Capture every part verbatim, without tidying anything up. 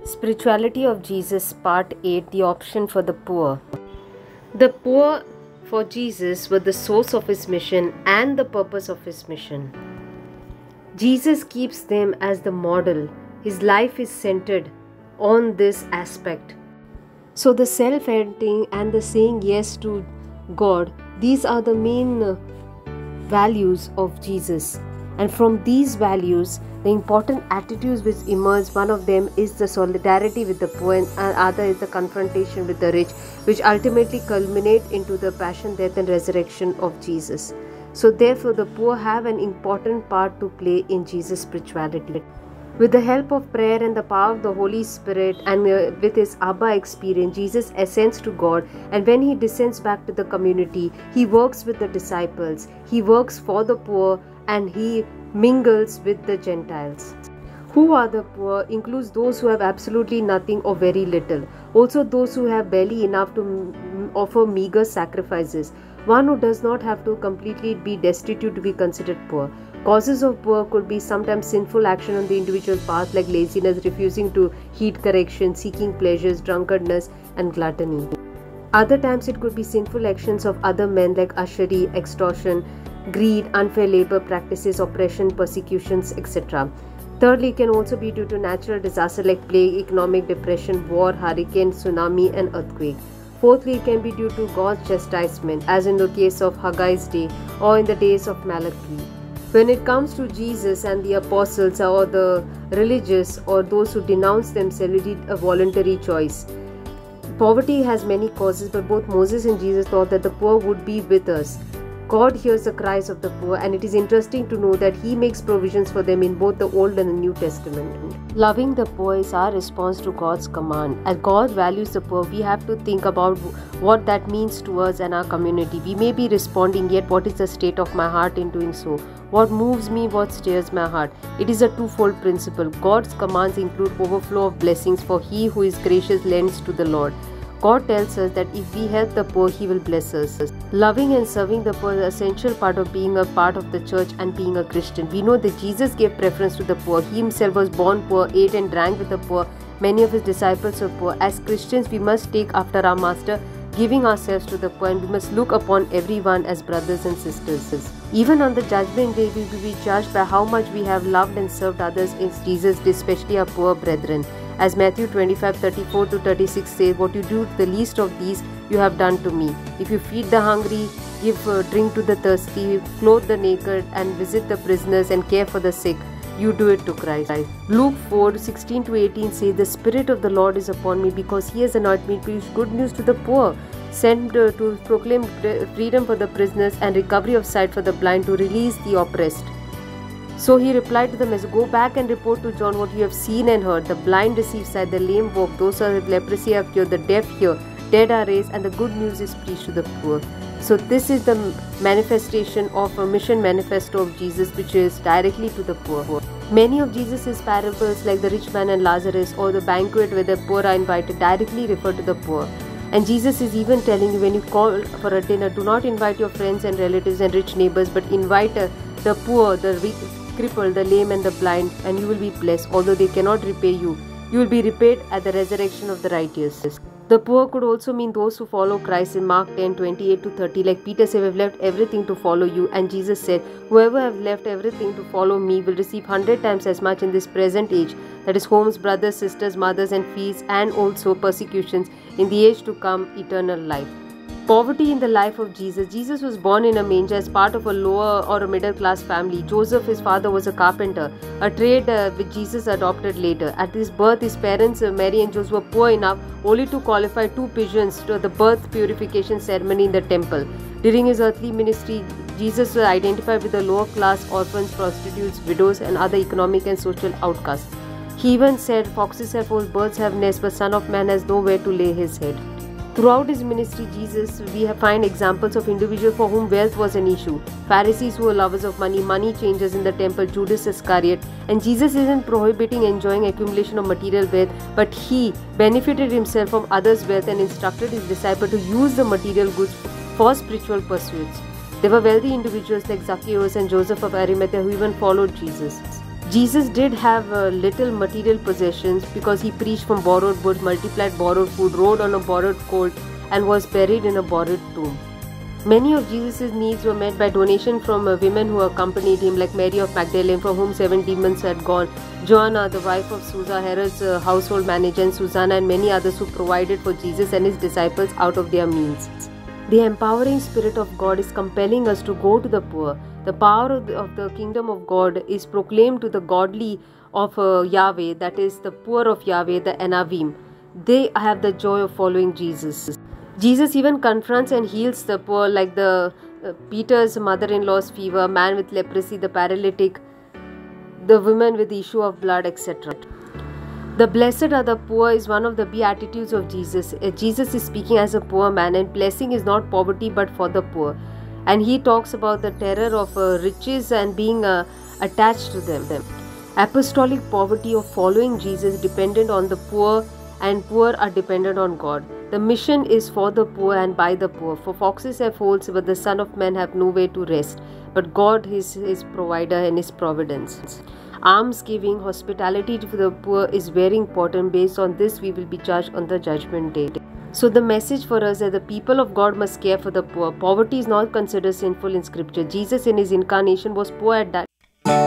Spirituality of Jesus, Part eight, The Option for the Poor. The poor for Jesus were the source of his mission and the purpose of his mission. Jesus keeps them as the model. His life is centered on this aspect. So the self-editing and the saying yes to God, these are the main uh, values of Jesus. And from these values, the important attitudes which emerge, one of them is the solidarity with the poor and other is the confrontation with the rich, which ultimately culminate into the passion, death and resurrection of Jesus. So therefore the poor have an important part to play in Jesus' spirituality. With the help of prayer and the power of the Holy Spirit and uh, with his Abba experience, Jesus ascends to God, and when he descends back to the community, he works with the disciples, he works for the poor, and he mingles with the Gentiles. Who are the poor includes those who have absolutely nothing or very little, also those who have barely enough to m- offer meager sacrifices, one who does not have to completely be destitute to be considered poor. Causes of poor could be sometimes sinful action on the individual's part, like laziness, refusing to heed correction, seeking pleasures, drunkenness and gluttony. Other times it could be sinful actions of other men like usury, extortion, greed, unfair labor practices, oppression, persecutions, et cetera. Thirdly, it can also be due to natural disaster like plague, economic depression, war, hurricane, tsunami and earthquake. Fourthly, it can be due to God's chastisement, as in the case of Haggai's day or in the days of Malachi. When it comes to Jesus and the apostles or the religious or those who denounce themselves, it is a voluntary choice. Poverty has many causes, but both Moses and Jesus thought that the poor would be with us. God hears the cries of the poor, and it is interesting to know that he makes provisions for them in both the Old and the New Testament. Loving the poor is our response to God's command. As God values the poor, we have to think about what that means to us and our community. We may be responding, yet what is the state of my heart in doing so? What moves me, what stirs my heart? It is a twofold principle. God's commands include overflow of blessings, for he who is gracious lends to the Lord. God tells us that if we help the poor, he will bless us. Loving and serving the poor is an essential part of being a part of the church and being a Christian. We know that Jesus gave preference to the poor. He himself was born poor, ate and drank with the poor. Many of his disciples were poor. As Christians, we must take after our Master, giving ourselves to the poor, and we must look upon everyone as brothers and sisters. Even on the judgment day, we will be judged by how much we have loved and served others as Jesus did, especially our poor brethren. As Matthew twenty-five, thirty-four to thirty-six says, what you do to the least of these, you have done to me. If you feed the hungry, give uh, drink to the thirsty, clothe the naked, and visit the prisoners and care for the sick, you do it to Christ. Luke four, sixteen to eighteen says, the Spirit of the Lord is upon me, because he has anointed me to preach good news to the poor, sent uh, to proclaim freedom for the prisoners and recovery of sight for the blind, to release the oppressed. So he replied to them as, go back and report to John what you have seen and heard. The blind receive sight, the lame walk, those who have leprosy are cured, the deaf hear, dead are raised, and the good news is preached to the poor. So this is the manifestation of a mission manifesto of Jesus, which is directly to the poor. Many of Jesus' parables, like the rich man and Lazarus or the banquet where the poor are invited, directly refer to the poor. And Jesus is even telling you, when you call for a dinner, do not invite your friends and relatives and rich neighbors, but invite uh, the poor, the rich, crippled, the lame and the blind, and you will be blessed. Although they cannot repay you, you will be repaid at the resurrection of the righteous. The poor could also mean those who follow Christ in Mark ten, twenty-eight to thirty. Like Peter said, we have left everything to follow you. And Jesus said, whoever have left everything to follow me will receive hundred times as much in this present age, that is homes, brothers, sisters, mothers and fields, and also persecutions, in the age to come, eternal life. Poverty in the life of Jesus. Jesus was born in a manger as part of a lower or a middle class family. Joseph, his father, was a carpenter, a trade uh, which Jesus adopted later. At his birth, his parents, uh, Mary and Joseph, were poor enough only to qualify two pigeons to the birth purification ceremony in the temple. During his earthly ministry, Jesus was identified with the lower class, orphans, prostitutes, widows, and other economic and social outcasts. He even said, foxes have holes, birds have nests, but Son of Man has nowhere to lay his head. Throughout his ministry, Jesus, we find examples of individuals for whom wealth was an issue. Pharisees who were lovers of money, money changers in the temple, Judas Iscariot. And Jesus isn't prohibiting enjoying accumulation of material wealth, but he benefited himself from others' wealth and instructed his disciples to use the material goods for spiritual pursuits. There were wealthy individuals like Zacchaeus and Joseph of Arimathea who even followed Jesus. Jesus did have uh, little material possessions because he preached from borrowed wood, multiplied borrowed food, rode on a borrowed colt, and was buried in a borrowed tomb. Many of Jesus' needs were met by donation from uh, women who accompanied him, like Mary of Magdalene, from whom seven demons had gone, Joanna, the wife of Susa, Herod's uh, household manager, and Susanna, and many others who provided for Jesus and his disciples out of their means. The empowering Spirit of God is compelling us to go to the poor. The power of the, of the kingdom of God is proclaimed to the godly of uh, Yahweh, that is, the poor of Yahweh, the Anavim. They have the joy of following Jesus. Jesus even confronts and heals the poor, like the uh, Peter's mother-in-law's fever, man with leprosy, the paralytic, the woman with the issue of blood, et cetera. The blessed are the poor is one of the beatitudes of Jesus. Uh, Jesus is speaking as a poor man, and blessing is not poverty but for the poor. And he talks about the terror of uh, riches and being uh, attached to them. Apostolic poverty of following Jesus dependent on the poor, and poor are dependent on God. The mission is for the poor and by the poor. For foxes have holes, but the Son of Man have no way to rest. But God is his provider and his providence. Almsgiving, hospitality to the poor is very important. Based on this, we will be judged on the judgment day. So the message for us is that the people of God must care for the poor. Poverty is not considered sinful in Scripture. Jesus in his incarnation was poor at that.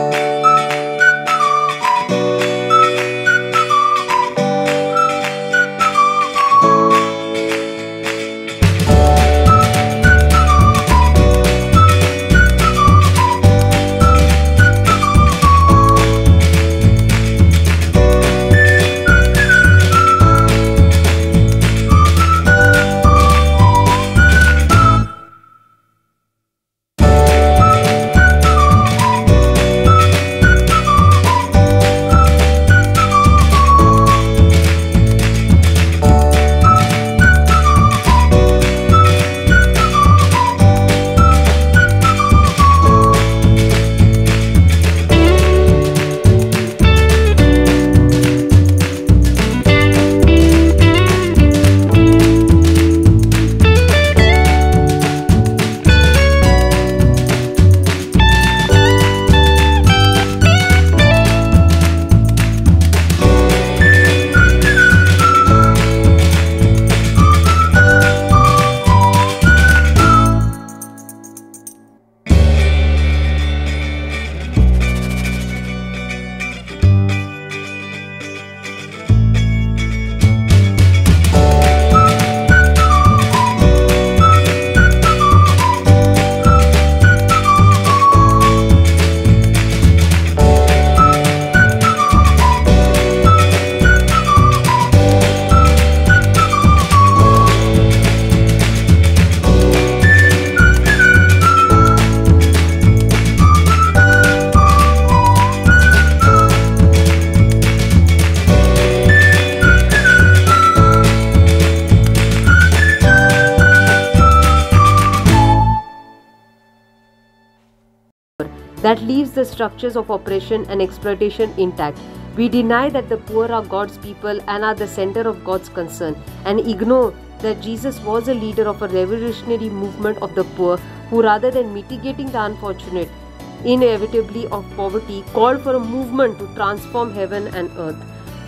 That leaves the structures of oppression and exploitation intact. We deny that the poor are God's people and are the center of God's concern, and ignore that Jesus was a leader of a revolutionary movement of the poor who, rather than mitigating the unfortunate inevitably of poverty, called for a movement to transform heaven and earth.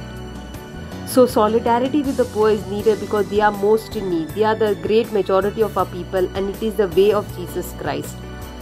So solidarity with the poor is needed because they are most in need. They are the great majority of our people, and it is the way of Jesus Christ.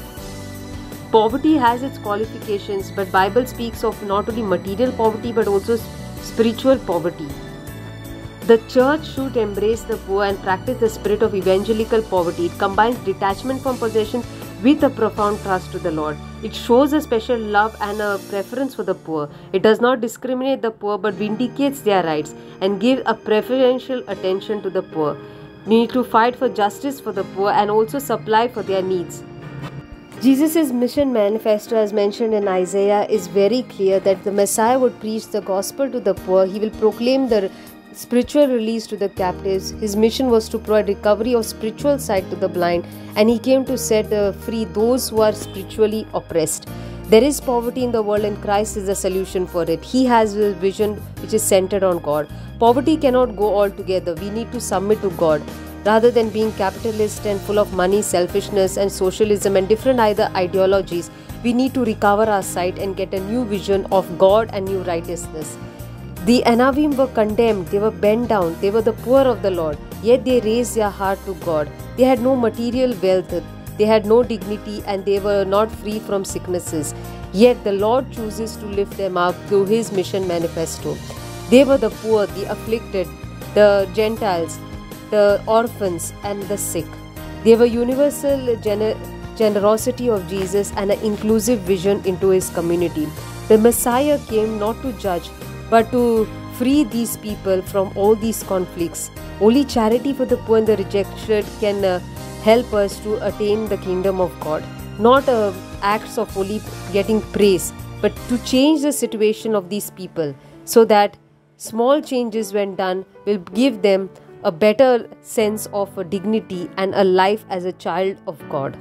Poverty has its qualifications, but Bible speaks of not only material poverty but also spiritual poverty. The church should embrace the poor and practice the spirit of evangelical poverty. It combines detachment from possessions with a profound trust to the Lord. It shows a special love and a preference for the poor. It does not discriminate the poor but vindicates their rights and gives a preferential attention to the poor. We need to fight for justice for the poor and also supply for their needs. Jesus' mission manifesto, as mentioned in Isaiah, is very clear that the Messiah would preach the gospel to the poor. He will proclaim the spiritual release to the captives. His mission was to provide recovery of spiritual sight to the blind, and he came to set free those who are spiritually oppressed. There is poverty in the world, and Christ is the solution for it. He has a vision which is centered on God. Poverty cannot go all together. We need to submit to God. Rather than being capitalist and full of money, selfishness and socialism and different other ideologies, we need to recover our sight and get a new vision of God and new righteousness. The Anavim were condemned, they were bent down, they were the poor of the Lord, yet they raised their heart to God. They had no material wealth, they had no dignity, and they were not free from sicknesses. Yet the Lord chooses to lift them up through His mission manifesto. They were the poor, the afflicted, the Gentiles, the orphans, and the sick. They were universal gener- generosity of Jesus and an inclusive vision into His community. The Messiah came not to judge, but to free these people from all these conflicts. Only charity for the poor and the rejected can uh, help us to attain the kingdom of God. Not uh, acts of only getting praise, but to change the situation of these people so that small changes when done will give them a better sense of a dignity and a life as a child of God.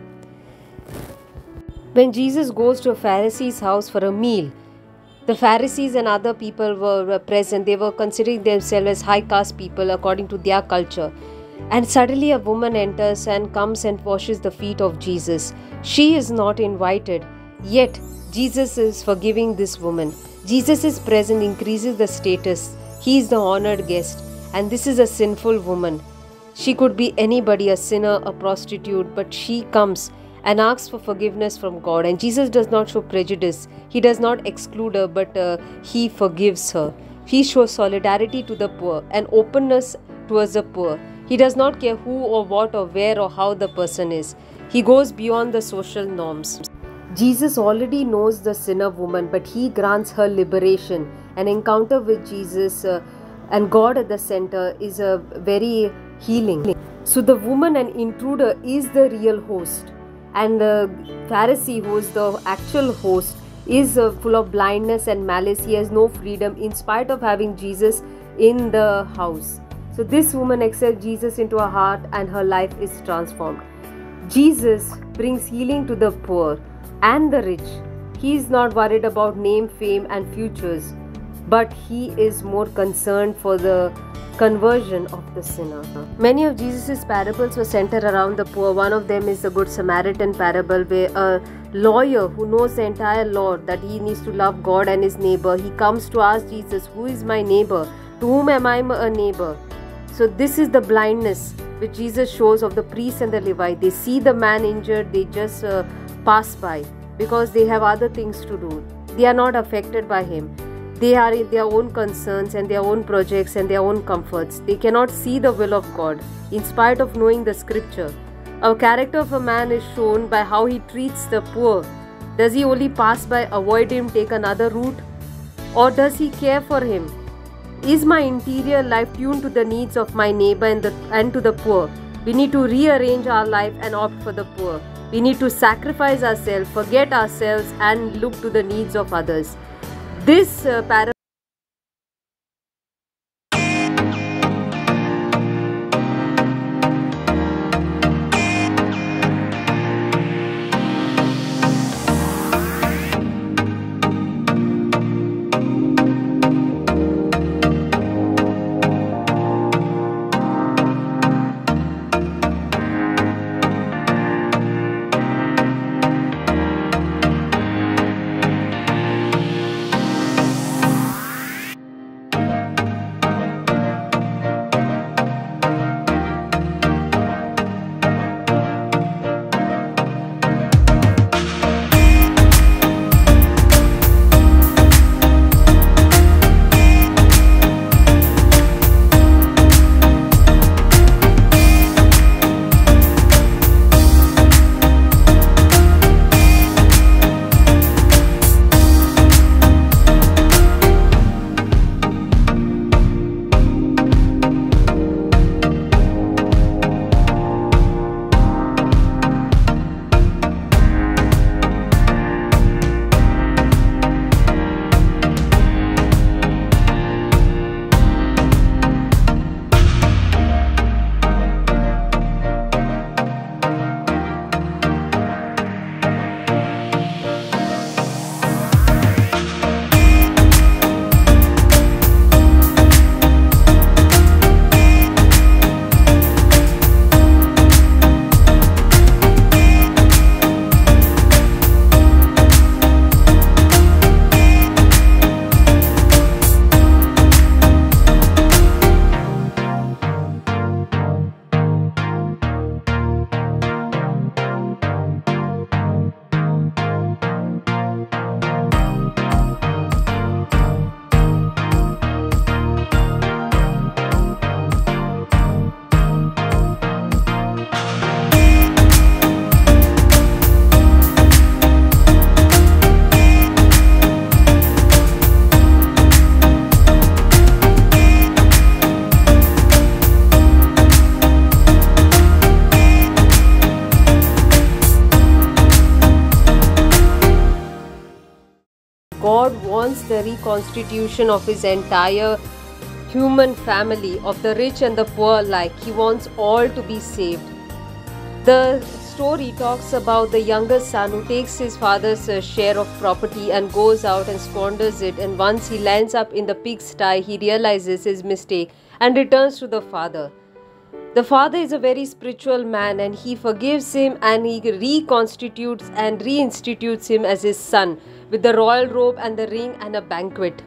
When Jesus goes to a Pharisee's house for a meal, the Pharisees and other people were present. They were considering themselves as high caste people according to their culture. And suddenly a woman enters and comes and washes the feet of Jesus. She is not invited, yet Jesus is forgiving this woman. Jesus' presence increases the status. He is the honored guest, and this is a sinful woman. She could be anybody, a sinner, a prostitute, but she comes and asks for forgiveness from God. And Jesus does not show prejudice. He does not exclude her, but uh, He forgives her. He shows solidarity to the poor and openness towards the poor. He does not care who or what or where or how the person is. He goes beyond the social norms. Jesus already knows the sinner woman, but He grants her liberation. An encounter with Jesus uh, and God at the center is a very healing. So the woman, an intruder, is the real host. And the Pharisee, who is the actual host, is uh, full of blindness and malice. He has no freedom in spite of having Jesus in the house. So this woman accepts Jesus into her heart and her life is transformed. Jesus brings healing to the poor and the rich. He is not worried about name, fame and futures, but He is more concerned for the conversion of the sinner. Many of Jesus' parables were centered around the poor. One of them is the Good Samaritan parable, where a lawyer who knows the entire law that he needs to love God and his neighbor, he comes to ask Jesus, who is my neighbor? To whom am I a neighbor? So this is the blindness which Jesus shows of the priest and the Levite. They see the man injured, they just uh, pass by because they have other things to do. They are not affected by him. They are in their own concerns and their own projects and their own comforts. They cannot see the will of God in spite of knowing the scripture. A character of a man is shown by how he treats the poor. Does he only pass by, avoid him, take another route? Or does he care for him? Is my interior life tuned to the needs of my neighbor and, the, and to the poor? We need to rearrange our life and opt for the poor. We need to sacrifice ourselves, forget ourselves and look to the needs of others. This uh, parable a reconstitution of his entire human family, of the rich and the poor alike. He wants all to be saved. The story talks about the younger son who takes his father's uh, share of property and goes out and squanders it, and once he lands up in the pigsty, he realizes his mistake and returns to the father. The father is a very spiritual man, and he forgives him and he reconstitutes and reinstitutes him as his son with the royal robe and the ring and a banquet.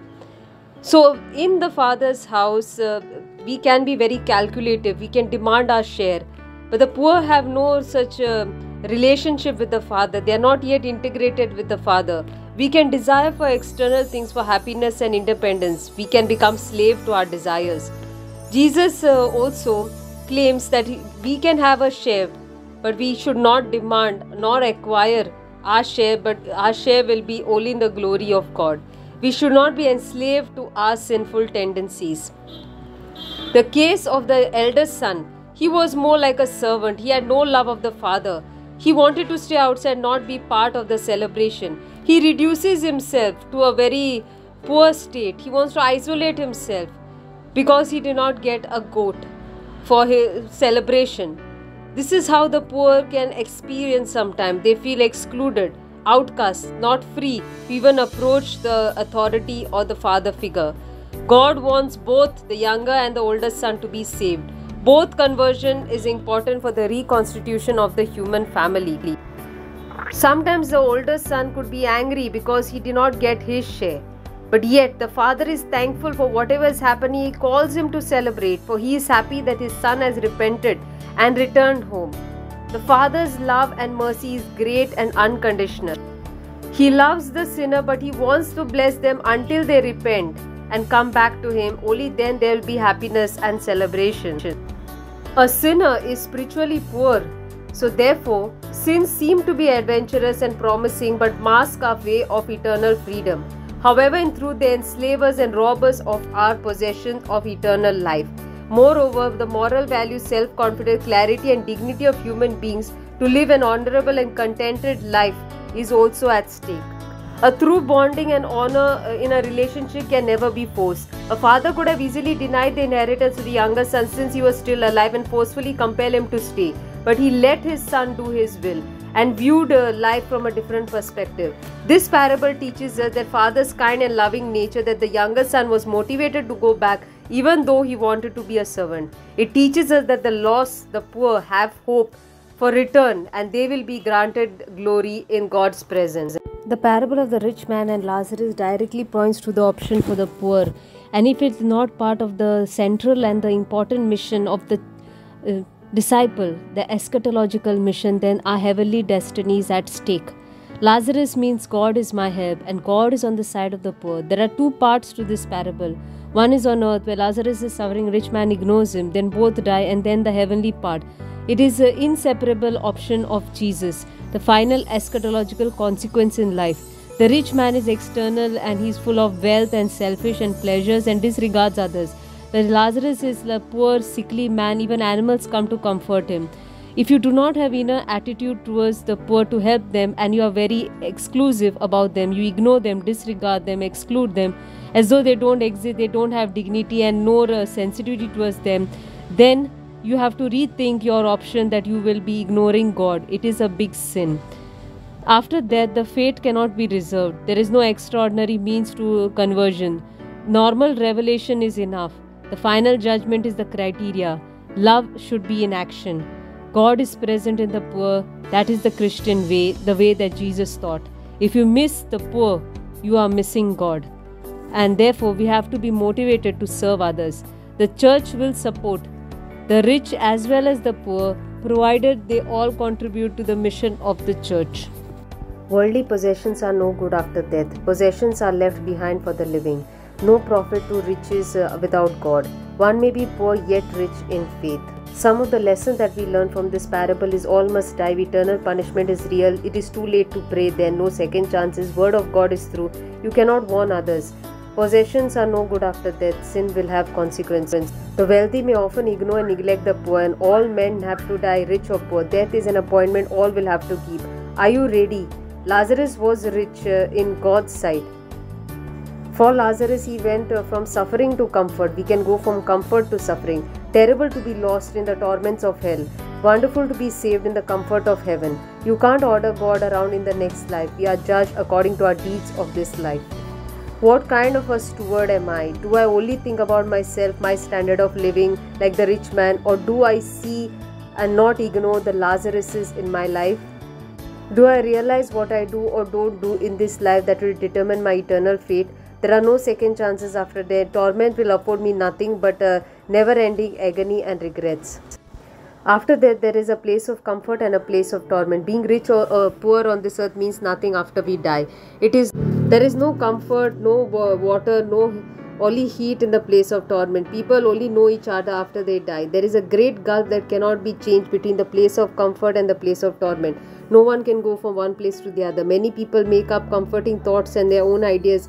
So in the father's house, uh, we can be very calculative, we can demand our share. But the poor have no such uh, relationship with the father. They are not yet integrated with the father. We can desire for external things, for happiness and independence. We can become slave to our desires. Jesus uh, also claims that we can have a share, but we should not demand nor acquire our share, but our share will be only in the glory of God. We should not be enslaved to our sinful tendencies. The case of the eldest son, he was more like a servant. He had no love of the father. He wanted to stay outside, not be part of the celebration. He reduces himself to a very poor state. He wants to isolate himself because he did not get a goat for his celebration. This is how the poor can experience sometimes. They feel excluded, outcast, not free to even approach the authority or the father figure. God wants both the younger and the older son to be saved. Both conversion is important for the reconstitution of the human family. Sometimes the older son could be angry because he did not get his share. But yet the father is thankful for whatever is happening. He calls him to celebrate, for he is happy that his son has repented and returned home. The father's love and mercy is great and unconditional. He loves the sinner, but he wants to bless them until they repent and come back to him. Only then there will be happiness and celebration. A sinner is spiritually poor, so therefore sins seem to be adventurous and promising but mask our way of eternal freedom. However, in truth they enslave us and rob us of our possessions of eternal life. Moreover, the moral value, self-confidence, clarity and dignity of human beings to live an honorable and contented life is also at stake. A true bonding and honor in a relationship can never be forced. A father could have easily denied the inheritance to the younger son since he was still alive and forcefully compel him to stay. But he let his son do his will and viewed life from a different perspective. This parable teaches us that father's kind and loving nature, that the younger son was motivated to go back even though he wanted to be a servant. It teaches us that the lost, the poor have hope for return and they will be granted glory in God's presence. The parable of the rich man and Lazarus directly points to the option for the poor, and if it's not part of the central and the important mission of the uh, disciple, the eschatological mission, then our heavenly destiny is at stake. Lazarus means God is my help and God is on the side of the poor. There are two parts to this parable. One is on earth where Lazarus is suffering, rich man ignores him, then both die, and then the heavenly part. It is an inseparable option of Jesus, the final eschatological consequence in life. The rich man is external and he is full of wealth and selfish and pleasures and disregards others. The Lazarus is a poor, sickly man. Even animals come to comfort him. If you do not have inner attitude towards the poor to help them, and you are very exclusive about them, you ignore them, disregard them, exclude them, as though they don't exist, they don't have dignity and no uh, sensitivity towards them, then you have to rethink your option that you will be ignoring God. It is a big sin. After death, the fate cannot be reserved. There is no extraordinary means to conversion. Normal revelation is enough. The final judgment is the criteria. Love should be in action. God is present in the poor. That is the Christian way, the way that Jesus taught. If you miss the poor, you are missing God. And therefore, we have to be motivated to serve others. The church will support the rich as well as the poor, provided they all contribute to the mission of the church. Worldly possessions are no good after death. Possessions are left behind for the living. No profit to riches uh, without God. One may be poor yet rich in faith. Some of the lessons that we learn from this parable is all must die. Eternal punishment is real. It is too late to pray. There are no second chances. Word of God is true. You cannot warn others. Possessions are no good after death. Sin will have consequences. The wealthy may often ignore and neglect the poor, and all men have to die, rich or poor. Death is an appointment all will have to keep. Are you ready? Lazarus was rich uh, in God's sight. For Lazarus, he went uh, from suffering to comfort. We can go from comfort to suffering. Terrible to be lost in the torments of hell. Wonderful to be saved in the comfort of heaven. You can't order God around in the next life. We are judged according to our deeds of this life. What kind of a steward am I? Do I only think about myself, my standard of living, like the rich man, or do I see and not ignore the Lazaruses in my life? Do I realize what I do or don't do in this life that will determine my eternal fate? There are no second chances after death. Torment will afford me nothing but a never-ending agony and regrets. After death, there is a place of comfort and a place of torment. Being rich or uh, poor on this earth means nothing after we die. It is there is no comfort, no water, no only heat in the place of torment. People only know each other after they die. There is a great gulf that cannot be changed between the place of comfort and the place of torment. No one can go from one place to the other. Many people make up comforting thoughts and their own ideas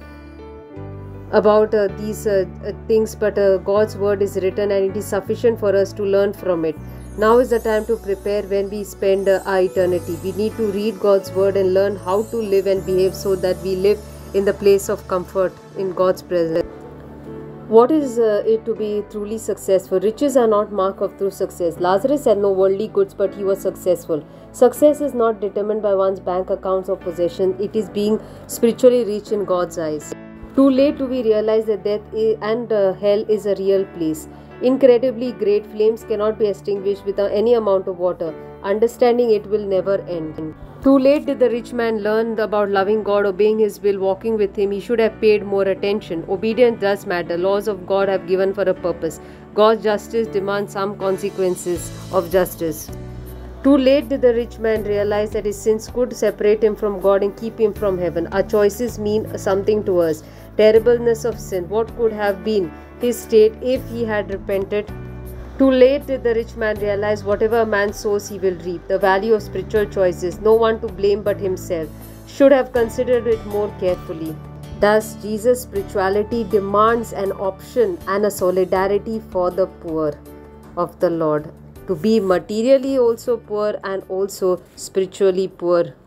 about uh, these uh, uh, things, but uh, God's word is written and it is sufficient for us to learn from it. Now is the time to prepare when we spend uh, our eternity. We need to read God's word and learn how to live and behave so that we live in the place of comfort in God's presence. What is uh, it to be truly successful? Riches are not mark of true success. Lazarus had no worldly goods, but he was successful. Success is not determined by one's bank accounts or possession. It is being spiritually rich in God's eyes. Too late do we realize that death and uh, hell is a real place. Incredibly great flames cannot be extinguished without any amount of water. Understanding it will never end. Too late did the rich man learn about loving God, obeying His will, walking with Him. He should have paid more attention. Obedience does matter. Laws of God have given for a purpose. God's justice demands some consequences of justice. Too late did the rich man realize that his sins could separate him from God and keep him from heaven. Our choices mean something to us. Terribleness of sin. What could have been his state if he had repented? Too late did the rich man realize whatever a man sows he will reap. The value of spiritual choices. No one to blame but himself. Should have considered it more carefully. Thus, Jesus' spirituality demands an option and a solidarity for the poor of the Lord. To be materially also poor and also spiritually poor.